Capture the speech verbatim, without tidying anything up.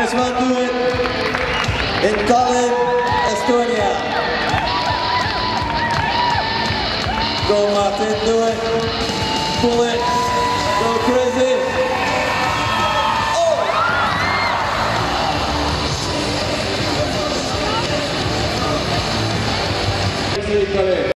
guys want to do it in Tallinn, Estonia. Go Martin, do it. Pull it. Go crazy. Oh!